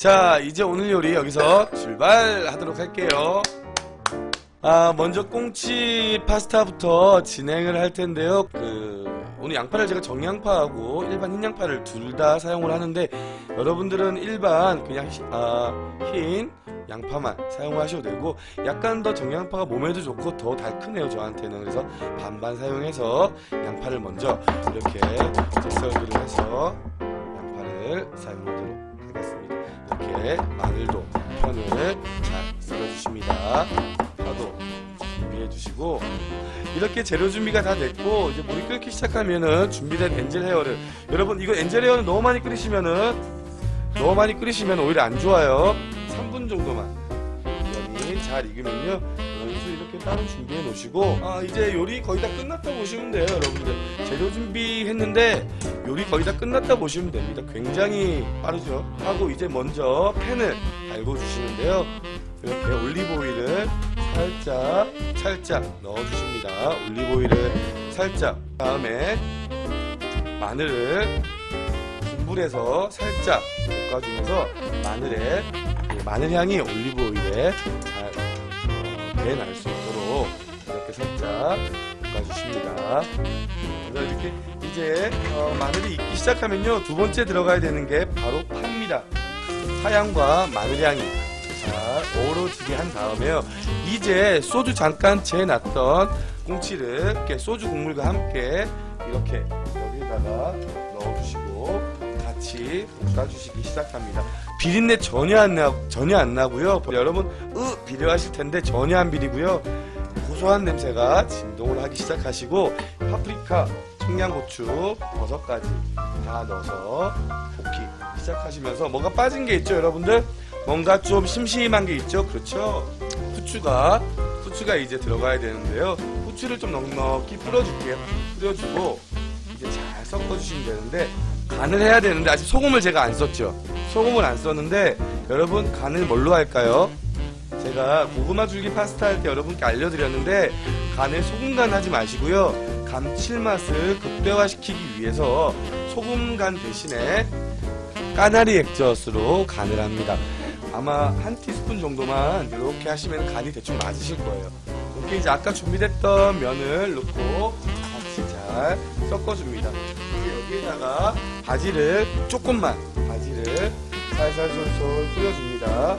자, 이제 오늘 요리 여기서 출발하도록 할게요. 먼저 꽁치 파스타부터 진행을 할 텐데요. 오늘 양파를 제가 정양파하고 일반 흰 양파를 둘 다 사용을 하는데, 여러분들은 일반 그냥 흰 양파만 사용하셔도 되고, 약간 더 정양파가 몸에도 좋고 더 달큰해요, 저한테는. 그래서 반반 사용해서 양파를 먼저 이렇게 잭썰기를 해서 양파를 사용하도록 하겠습니다. 이렇게 마늘도 편을 잘 썰어주십니다. 파도 준비해주시고, 이렇게 재료 준비가 다 됐고, 이제 물이 끓기 시작하면은 준비된 엔젤 헤어를, 여러분 이거 엔젤 헤어는 너무 많이 끓이시면 오히려 안 좋아요. 3분 정도만 면이 잘 익으면요, 여기서 이렇게 따로 준비해 놓으시고, 이제 요리 거의 다 끝났다 보시면 돼요. 여러분들 재료 준비했는데 요리 거의 다 끝났다 보시면 됩니다. 굉장히 빠르죠. 하고 이제 먼저 팬을 달궈 주시는데요, 이렇게 올리브 오일을 살짝 넣어주십니다. 올리브 오일을 살짝, 다음에 마늘을 중불에서 살짝 볶아주면서 마늘 향이 올리브 오일에 잘 배날 수 있도록 이렇게 살짝 볶아주십니다. 그래서 이렇게 이제 마늘이 익기 시작하면요, 두 번째 들어가야 되는 게 바로 파입니다. 파향과 마늘 향이 잘 어우러지게 한 다음에요, 이제 소주 잠깐 재놨던 꽁치를 이렇게 소주 국물과 함께 이렇게 여기다가 넣어주시고 같이 볶아주시기 시작합니다. 비린내 전혀 안 나고요. 여러분 비려하실 텐데 전혀 안 비리고요. 고소한 냄새가 진동을 하기 시작하시고, 파프리카, 청양고추, 버섯까지 다 넣어서 볶기 시작하시면서, 뭔가 빠진 게 있죠, 여러분들? 뭔가 좀 심심한 게 있죠? 그렇죠? 후추가 이제 들어가야 되는데요. 후추를 좀 넉넉히 뿌려줄게요. 뿌려주고 이제 잘 섞어주시면 되는데, 간을 해야 되는데 아직 소금을 제가 안 썼죠. 소금을 안 썼는데, 여러분 간을 뭘로 할까요? 제가 고구마 줄기 파스타 할 때 여러분께 알려드렸는데, 간을 소금간 하지 마시고요, 감칠맛을 극대화시키기 위해서 소금간 대신에 까나리 액젓으로 간을 합니다. 아마 한 티스푼 정도만 이렇게 하시면 간이 대충 맞으실 거예요. 이렇게 이제 아까 준비됐던 면을 넣고 같이 잘 섞어줍니다. 여기에다가 바지를 살살솔솔 뿌려줍니다.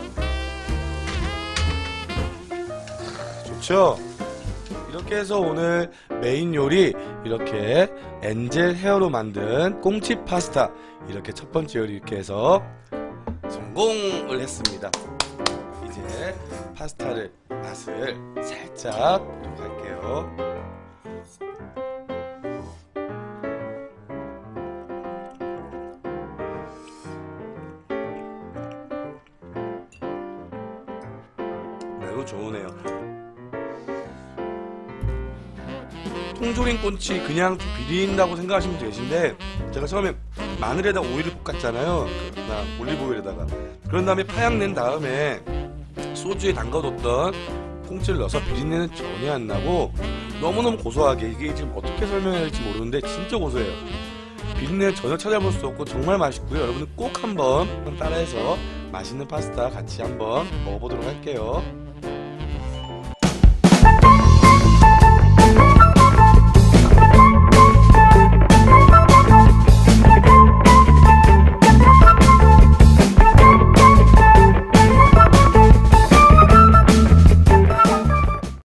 좋죠? 이렇게 해서 오늘 메인 요리, 이렇게 엔젤 헤어로 만든 꽁치 파스타, 이렇게 첫 번째 요리 이렇게 해서 성공을 했습니다. 이제 파스타를 맛을 살짝 보도록 할게요. 매우 좋으네요. 통조림 꽁치 그냥 좀 비린다고 생각하시면 되신데, 제가 처음에 마늘에다 오일을 볶았잖아요. 올리브 오일에다가. 그런 다음에 파향 낸 다음에 소주에 담가뒀던 꽁치를 넣어서 비린내는 전혀 안 나고 너무너무 고소하게, 이게 지금 어떻게 설명해야 할지 모르는데 진짜 고소해요. 비린내 전혀 찾아볼 수 없고 정말 맛있고요. 여러분은 꼭 한번 따라해서 맛있는 파스타 같이 한번 먹어보도록 할게요.